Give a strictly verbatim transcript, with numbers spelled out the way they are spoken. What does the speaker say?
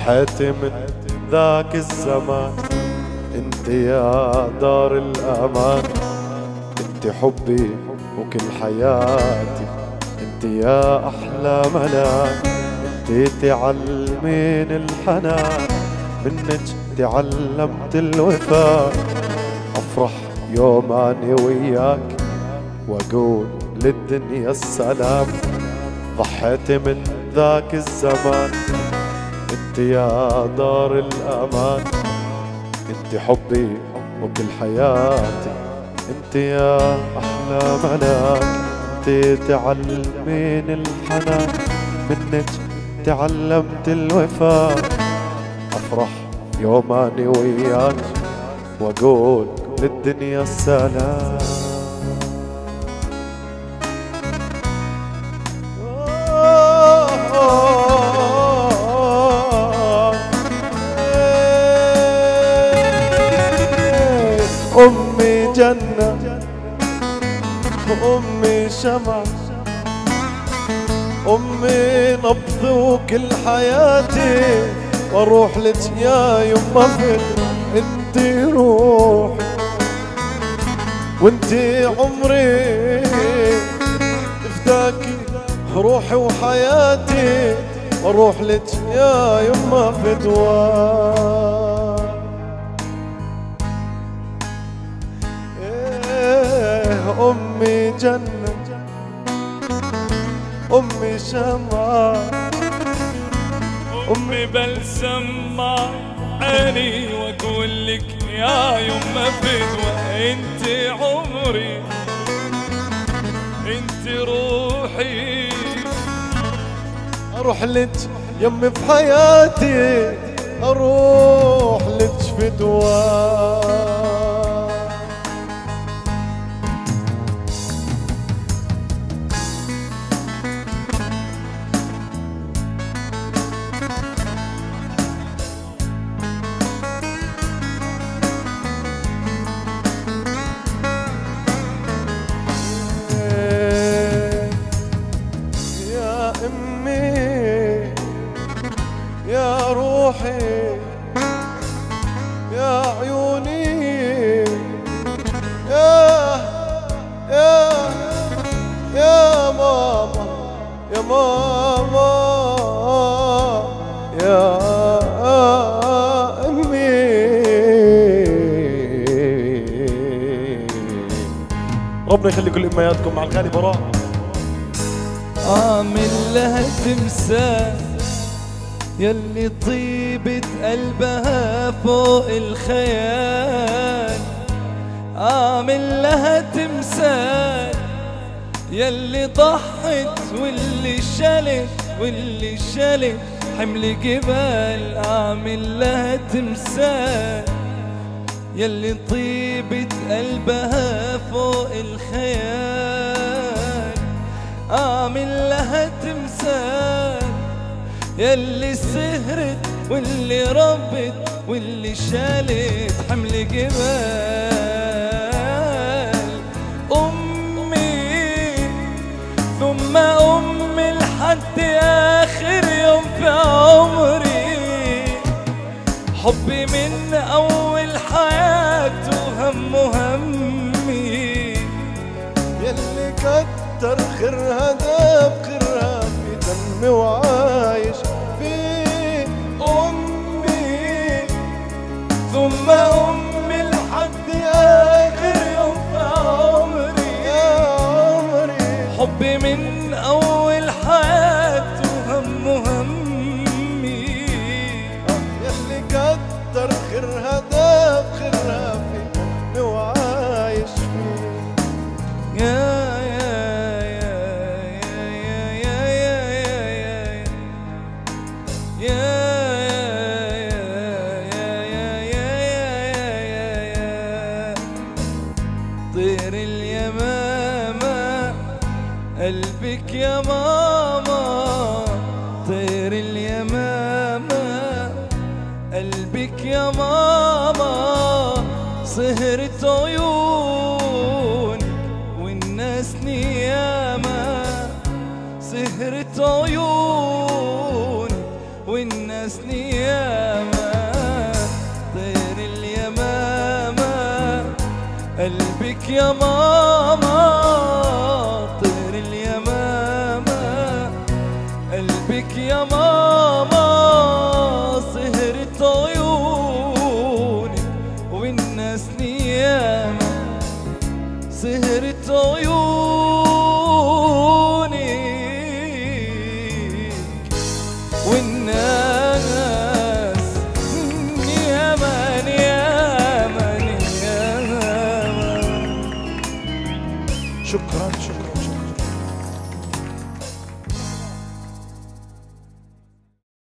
ضحيت من ذاك الزمان، انت يا دار الامان، انت حبي وكل حياتي، انت يا احلى ملاك، انت تعلمين الحنان، منك تعلمت الوفاء. افرح يوم اني وياك واقول للدنيا السلام، ضحيت من ذاك الزمان، انت يا دار الامان، انت حبي وكل حياتي، انت يا احلى ملاك، انت تعلمين الحنان، منك تعلمت الوفاء. افرح يوم اني وياك واقول للدنيا السلام. أمي جنة، أمي شمعة، أمي نبض وكل حياتي، واروح لك يا يما فين انتي روح وانتي عمري، فداكي روحي وحياتي، واروح لك يا يما فدوان. أمي جنة، أمي شمعة، أمي بلسم مع عيني، وأقول لك يا يما فدوة، أنت عمري، أنت روحي، أروح لك يمي في حياتي، أروح لك فدوان. يا روحي يا عيوني، يا يا يا ماما، يا ماما، يا أمي. ربنا يخلي كل أمياتكم مع الغالي براء. عامل لها تمثال يلي طيبة قلبها فوق الخيال، عامل لها تمثال يلي ضحت واللي شالت واللي شالت حمل جبال، عامل لها تمثال يلي طيبة قلبها فوق الخيال، عامل لها تمثال يلي سهرت واللي ربت واللي شالت حمل جبال. أمي ثم أمي لحد آخر يوم في عمري، حبي من أول حياته هم همي، يلي كتر خيرها داب خيرها في دمي وعايش فيه. أمي ثم أمي لحد آخر يوم في عمري، يا عمري حبي من أول حياته هم همي، يلي كتر خيرها داب خيرها في دمي وعايش فيه. يا طير اليمامة قلبك يا ماما، طير اليمامة قلبك يا ماما، سهرت عيونك والناس نيامة، سهرت عيونك والناس نيامة. قلبك يا ماما طير اليمامة، قلبك يا ماما سهرة عيون